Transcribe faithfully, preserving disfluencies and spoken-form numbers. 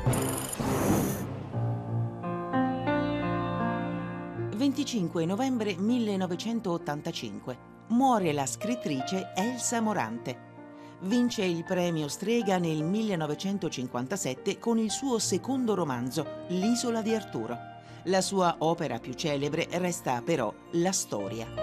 venticinque novembre millenovecentottantacinque. Muore la scrittrice Elsa Morante. Vince il premio Strega nel millenovecentocinquantasette con il suo secondo romanzo, L'isola di Arturo. La sua opera più celebre resta però La storia.